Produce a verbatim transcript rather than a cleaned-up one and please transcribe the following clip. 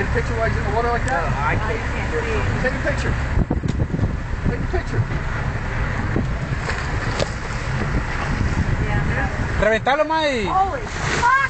get a picture while he's in the water like that? No, I can't. Oh, you can't see. Take a picture. Take a picture. Yeah. Reventalo, May. Holy fuck!